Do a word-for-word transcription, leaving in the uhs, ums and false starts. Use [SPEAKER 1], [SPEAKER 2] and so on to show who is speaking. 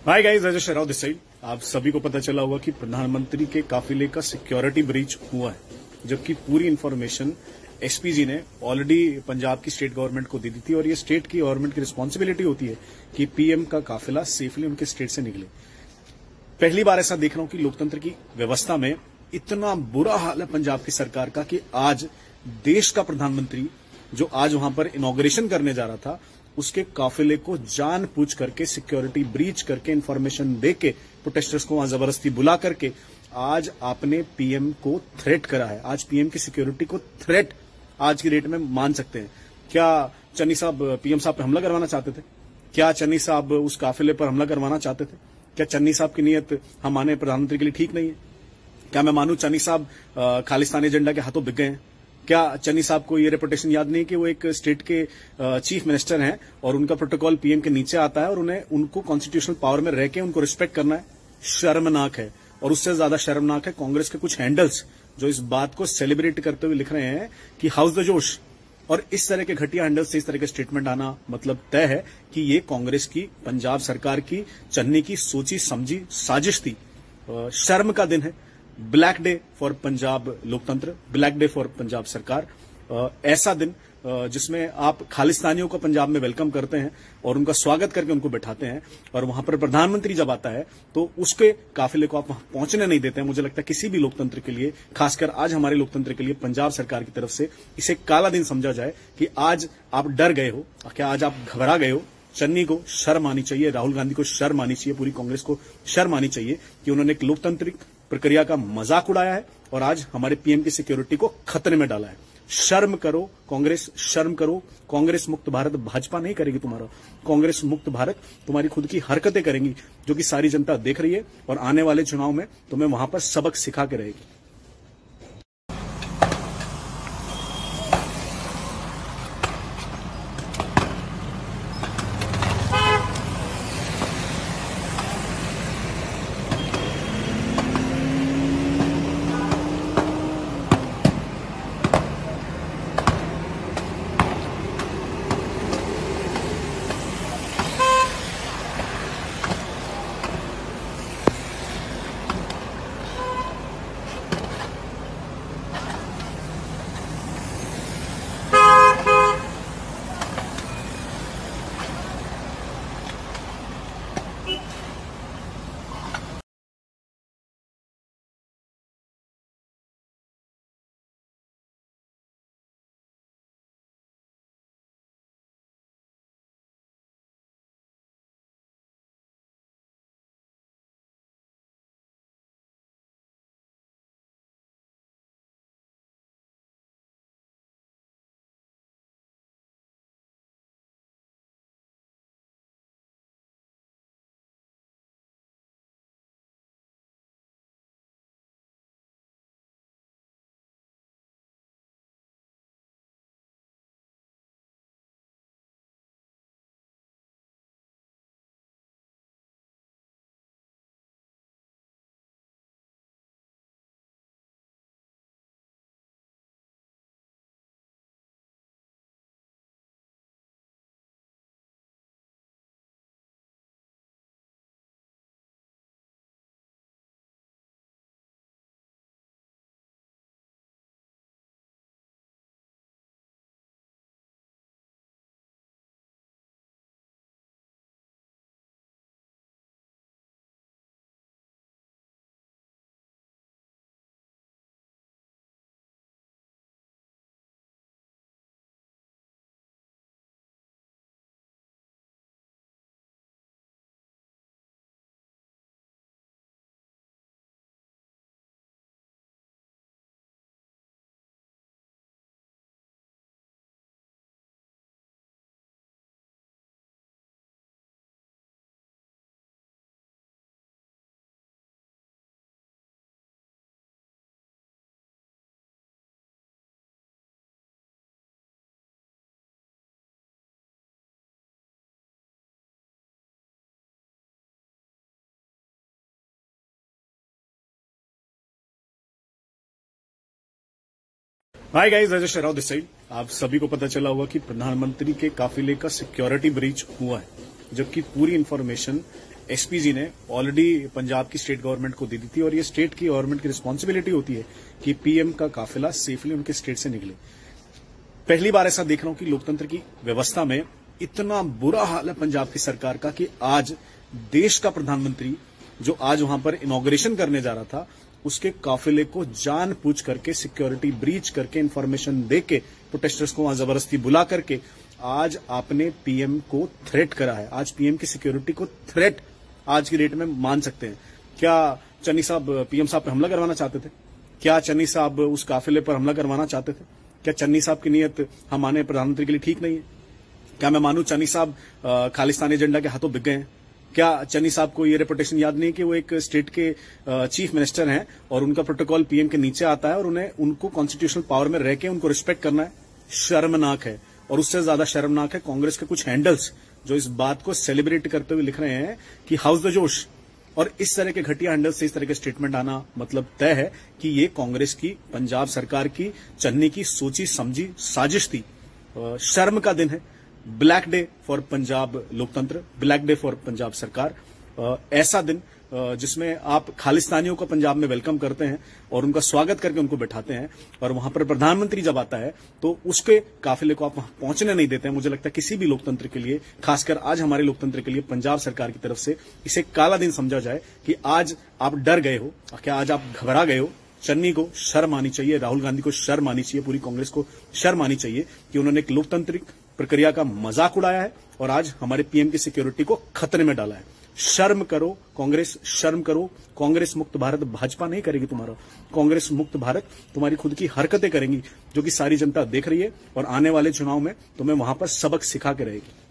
[SPEAKER 1] Hi guys, Ajay Sheraw this side. आप सभी को पता चला होगा कि प्रधानमंत्री के काफिले का सिक्योरिटी ब्रीच हुआ है, जबकि पूरी इन्फॉर्मेशन एसपीजी ने ऑलरेडी पंजाब की स्टेट गवर्नमेंट को दे दी थी और ये स्टेट की गवर्नमेंट की रिस्पॉन्सिबिलिटी होती है कि पीएम का काफिला सेफली उनके स्टेट से निकले। पहली बार ऐसा देख रहा हूं कि लोकतंत्र की व्यवस्था में इतना बुरा हाल है पंजाब की सरकार का कि आज देश का प्रधानमंत्री जो आज वहां पर इनॉग्रेशन करने जा रहा था, उसके काफिले को जान पूछ करके सिक्योरिटी ब्रीच करके इंफॉर्मेशन देके प्रोटेस्टर्स को वहां जबरदस्ती बुला करके आज आपने पीएम को थ्रेट करा है। आज पीएम की सिक्योरिटी को थ्रेट आज की डेट में मान सकते हैं। क्या चन्नी साहब पीएम साहब पे हमला करवाना चाहते थे? क्या चन्नी साहब उस काफिले पर हमला करवाना चाहते थे? क्या चन्नी साहब की नीयत हम माने प्रधानमंत्री के लिए ठीक नहीं है? क्या मैं मानूं चन्नी साहब खालिस्तानी एजेंडा के हाथों बिक गए हैं? क्या चन्नी साहब को ये रेपुटेशन याद नहीं कि वो एक स्टेट के चीफ मिनिस्टर हैं और उनका प्रोटोकॉल पीएम के नीचे आता है और उन्हें उनको कॉन्स्टिट्यूशनल पावर में रह के उनको रिस्पेक्ट करना है? शर्मनाक है। और उससे ज्यादा शर्मनाक है कांग्रेस के कुछ हैंडल्स जो इस बात को सेलिब्रेट करते हुए लिख रहे हैं कि हाउस द जोश। और इस तरह के घटिया हैंडल से इस तरह के स्टेटमेंट आना मतलब तय है कि ये कांग्रेस की, पंजाब सरकार की, चन्नी की सोची समझी साजिश थी। शर्म का दिन है। ब्लैक डे फॉर पंजाब लोकतंत्र, ब्लैक डे फॉर पंजाब सरकार। ऐसा दिन जिसमें आप खालिस्तानियों को पंजाब में वेलकम करते हैं और उनका स्वागत करके उनको बैठाते हैं, और वहां पर प्रधानमंत्री जब आता है तो उसके काफिले को आप वहां पहुंचने नहीं देते हैं। मुझे लगता है किसी भी लोकतंत्र के लिए, खासकर आज हमारे लोकतंत्र के लिए, पंजाब सरकार की तरफ से इसे काला दिन समझा जाए कि आज आप डर गए हो, क्या आज आप घबरा गए हो? चन्नी को शर्म आनी चाहिए, राहुल गांधी को शर्म आनी चाहिए, पूरी कांग्रेस को शर्म आनी चाहिए कि उन्होंने एक लोकतांत्रिक प्रक्रिया का मजाक उड़ाया है और आज हमारे पीएम की सिक्योरिटी को खतरे में डाला है। शर्म करो कांग्रेस, शर्म करो। कांग्रेस मुक्त भारत भाजपा नहीं करेगी तुम्हारा। कांग्रेस मुक्त भारत तुम्हारी खुद की हरकतें करेंगी जो कि सारी जनता देख रही है, और आने वाले चुनाव में तुम्हें वहां पर सबक सिखा के रहेगी। Hi guys, Ajay Sheraw this side. आप सभी को पता चला होगा कि प्रधानमंत्री के काफिले का सिक्योरिटी ब्रीच हुआ है, जबकि पूरी इन्फॉर्मेशन एसपीजी ने ऑलरेडी पंजाब की स्टेट गवर्नमेंट को दे दी थी और ये स्टेट की गवर्नमेंट की रिस्पॉन्सिबिलिटी होती है कि पीएम का काफिला सेफली उनके स्टेट से निकले। पहली बार ऐसा देख रहा हूं कि लोकतंत्र की व्यवस्था में इतना बुरा हाल है पंजाब की सरकार का कि आज देश का प्रधानमंत्री जो आज वहां पर इनॉग्रेशन करने जा रहा था उसके काफिले को जानबूझ करके सिक्योरिटी ब्रीच करके इंफॉर्मेशन देके प्रोटेस्टर्स को वहां जबरदस्ती बुला करके आज आपने पीएम को थ्रेट करा है। आज पीएम की सिक्योरिटी को थ्रेट आज की डेट में मान सकते हैं। क्या चन्नी साहब पीएम साहब पे हमला करवाना चाहते थे? क्या चन्नी साहब उस काफिले पर हमला करवाना चाहते थे? क्या चन्नी साहब की नीयत हम माने प्रधानमंत्री के लिए ठीक नहीं है? क्या मैं मानूं चन्नी साहब खालिस्तानी एजेंडा के हाथों बिक गए हैं? क्या चन्नी साहब को ये रेपुटेशन याद नहीं कि वो एक स्टेट के चीफ मिनिस्टर हैं और उनका प्रोटोकॉल पीएम के नीचे आता है और उन्हें उनको कॉन्स्टिट्यूशनल पावर में रह के उनको रिस्पेक्ट करना है? शर्मनाक है। और उससे ज्यादा शर्मनाक है कांग्रेस के कुछ हैंडल्स जो इस बात को सेलिब्रेट करते हुए लिख रहे हैं कि हाउस द जोश। और इस तरह के घटिया हैंडल से इस तरह के स्टेटमेंट आना मतलब तय है कि ये कांग्रेस की पंजाब सरकार की चन्नी की सोची समझी साजिश थी। शर्म का दिन है। ब्लैक डे फॉर पंजाब लोकतंत्र, ब्लैक डे फॉर पंजाब सरकार। ऐसा दिन जिसमें आप खालिस्तानियों को पंजाब में वेलकम करते हैं और उनका स्वागत करके उनको बैठाते हैं और वहां पर प्रधानमंत्री जब आता है तो उसके काफिले को आप वहां पहुंचने नहीं देते हैं। मुझे लगता है किसी भी लोकतंत्र के लिए, खासकर आज हमारे लोकतंत्र के लिए पंजाब सरकार की तरफ से इसे काला दिन समझा जाए कि आज आप डर गए हो, क्या आज आप घबरा गए हो। चन्नी को शर्म आनी चाहिए, राहुल गांधी को शर्म आनी चाहिए, पूरी कांग्रेस को शर्म आनी चाहिए कि उन्होंने एक लोकतांत्रिक प्रक्रिया का मजाक उड़ाया है और आज हमारे पीएम की सिक्योरिटी को खतरे में डाला है। शर्म करो कांग्रेस, शर्म करो। कांग्रेस मुक्त भारत भाजपा नहीं करेगी तुम्हारा। कांग्रेस मुक्त भारत तुम्हारी खुद की हरकतें करेंगी जो कि सारी जनता देख रही है और आने वाले चुनाव में तुम्हें वहां पर सबक सिखा के रहेगी।